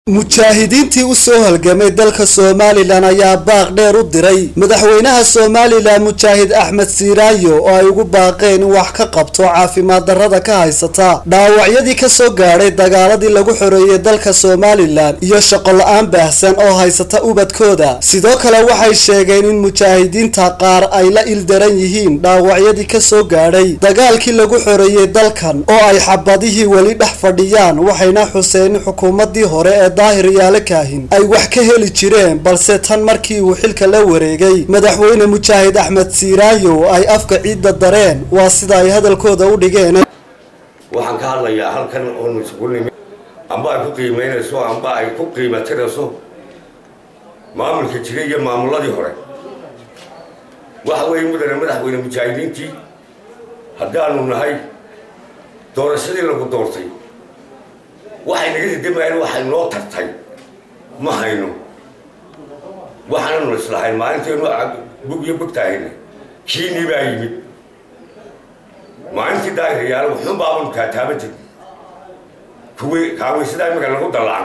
mujaahidiintii u soo halgamay dalka Soomaaliland ayaa baaq dheer u diray madaxweynaha Soomaaliland Mujaahid Axmed Siiraayo oo ay ugu baaqeen in wax ka qabto caafimaad darrada ka haysata dhaawacyadii ka soo gaaray dagaaladii lagu xoreeyay dalka Soomaaliland iyo shaqo la'aan baahsan oo haysata ubadkooda sidoo kale waxay sheegeen in mujaahidiinta qaar ay la ildaran yihiin dhaawacyadii ka soo gaaray dagaalkii lagu xoreeyay dalkan oo ay xabadihii wali dhex fadhiyaan waxayna xuseen xukuumadii hore daahir yaale kaahin ay wax ka heli jireen balse tan markii uu xilka la wareegay madaxweyne Mujaahid Axmed Siiraayo ay afka ciidda dareen waa sida ay hadalkooda u dhigeen waxaan ka hadlayaa halkan oo mas'uulnimo amba ay ku qiimeynayso amba ay ku qiimatirayso maamulka jiray iyo maamuladii hore waxa weeye madaxweyne mujaahidiintii haddaanu nahay doorashadii lagu doortay waxay naga diimayeen waxay noo tartay ma hayno waxaanu islahayn maalinteenu bug iyo bugtaahayna kiini baa yimid maalintii daahiriyaal wuxuu baaban taataaba jir kuwii kaawaysidaa imika lagu dallacno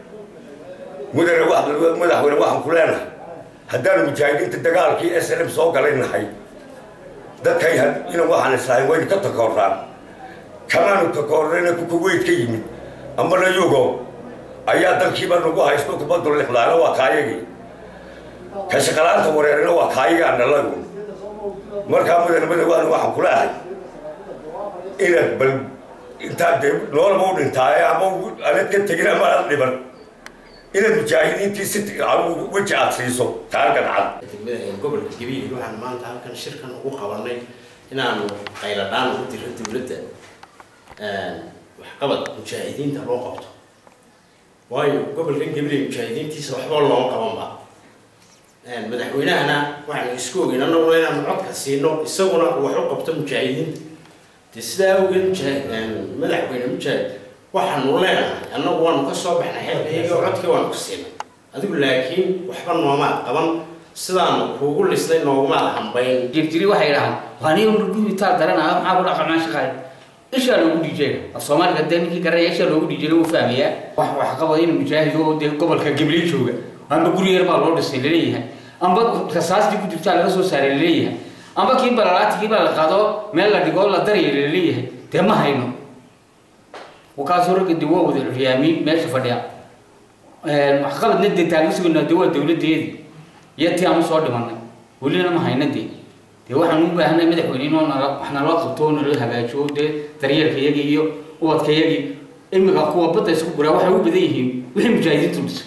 madaxweyne waxaan ku leenahay haddaanu mujaahidiinta dagaalkii SLM soo galay nahay dadkay ina waxaan islahayn wayna ka takooraan kamaanu takoornayna kuweyd ka yimid أما لا يوجو أيها الكيبان نقول هاي سبوك بدر الإخلال وكايجي كشكلات ورينا وكايجي عن الله يقول مركب من المدن واحد كلها إلى بل أنت نور مود أنت يا أبو أنا تجينا ما نبر إلى المجاهدين تيست على وجه عصيصو تارجع عاد قبل كبير يروح عن مان تعال كان الشركة نقول قبلنا هنا غير دان وترد ولده waxqabad mujaahidiinta loo qabto waayo gobolkan Gabriel mujaahidiintiisa waxba loo qaban ba madaxweynahana waxaan isku ogeyn anaguna inaan codka siino isaguna wax u qabto mujaahidiinta sidaa ogeyn madaxweyne mujaahid waxaan u leenahay anagu waan ka soo baxnay xilliga codka waan ku siinay adigu laakiin waxba nooma qaban sidaan kuugu lisnay nooma hambayn jirjiri waxay yiraahdaan waani uu duubitaa daranaa maxaa ku dhaqan shaqay إيش اللي هو ديجي؟ الصومال قدامي كي قرر إيش اللي هو ديجي له فهمية واحد قبضين المجاهد هو ده قبل كجبلين شو جا أنا بقول يربع لورد السنلية أنا بقصاص دي كنت بتاع الرسول سارلية أنا بكيب برالات كيب على القضاء مال لا تقول لا دري اللية ده ما هينو وكاسورك الدواء وذي الريامي ماشي فديا المحقق ند تعليس قلنا الدواء الدولة دي يأتي عم صار دمنا ولينا ما هينا دي waxaan u baahnay madaxweynaha waxna loo qabto oo la hagaajiyo daryeelkayga iyo wadkayga imika kuwa badda isku gura waxa uu badan yihiin wixii mujaahidiintu dhis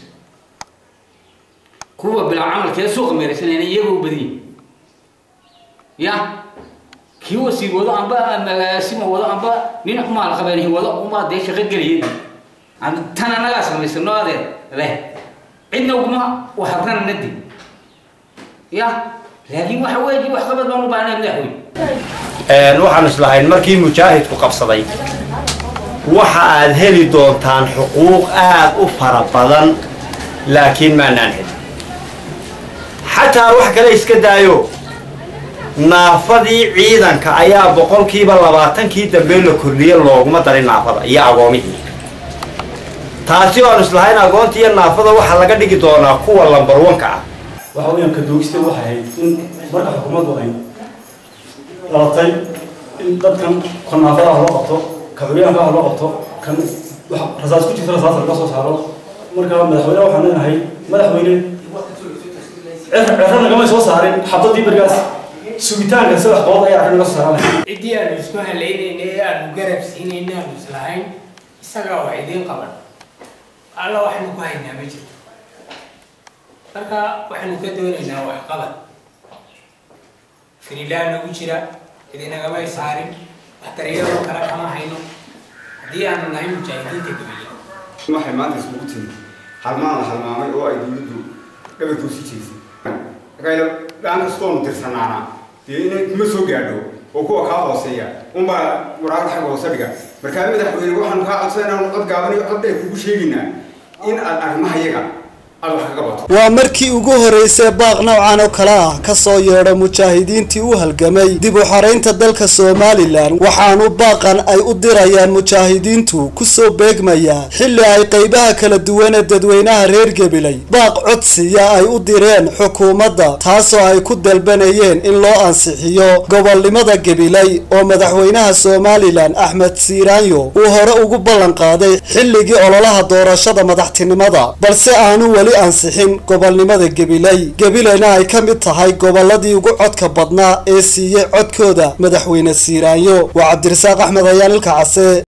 kuwa bil amalkeeda suuq meeraysan iyagu u badan ya kii wasi wada amba magaasimo wada amba nin xumaan qabanay wada uma de shaqo galiyay aan tan anaga sameysano adeer leh cidna uma waxaan nadi ya لكن وحويجي وحقبض ما مبانا مدحوي waxaan islahayn markii mujaahidku qabsaday waxa aad heli doontaan xuquuq aad u fara badan laakiin ma naan hel xataa wax kale iska daayo naafadii ciidanka ayaa boqolkiiba 20 dambe la kordhiyay looguma darin naafada iyo agoomihii taasi oo islahayn agoontii iyo naafada waxa laga dhigi doonaa kuwa lambar 1 ka ah waxaan ka doogistay waxay in marka xukuumaddu ay laatay in dadkan qanaafada loo qabto kabriyaha loo qabto kan wax rasaas ku jirta rasaas laga soo saaro marka madaxweynaha waxaan leenahay madaxweyne cirrada kama soo saarin xabadii bargaas sugitaanka sida qodob ay arrin la saaran cidii aan isku haleynay aan garab siinayna islahayn isaga wax idin qaban alla waxaan ku haynaa ma jirto marka waxaan ka doonaynaa wax qabad firilaan ugu jira idinaga ma saarin waxtariyada kala kama hayno hadii aan nahay mujaahidiinta gabiya waxay maanta isku timid halmaamay oo ay dawladdu dhabarku si jeesay qaylo daan kastoo tirsanaana inay kuma soo gaadho oo kuwa ka hooseeya umba waraaq xaq oo sadiga marka madaxweyne waxaan ka codsanaa cod gaaban iyo cod ay kugu sheeginaa in aad arrimaha iyaga waa markii ugu horeysay baaq noocan oo kale ah ka soo yeedho mujaahidiintii u halgamay dib u xaraynta dalka Somaliland waxaanu baaqan ay u dirayaan mujaahidiintu ku soo beegmaya xilli ay qaybaha kala duwan ee dadweynaha reer Gabiley baaq codsiya ay u direen xukuumadda taasoo ay ku dalbanayeen in loo ansixiyo gobolnimada Gabiley oo madaxweynaha Somaliland Axmed Siiraanyo uu hore ugu ballan qaaday xilligii ololaha doorashada madaxtinimada balse aanu wali ansixin gobolnimada Gabiley Gabileyna ay ka mid tahay goboladii ugu codka badnaa ee siiyay codkooda madaxweyne Siiraanyo waa Cabdirasaaq Axmed Ayaan ilka case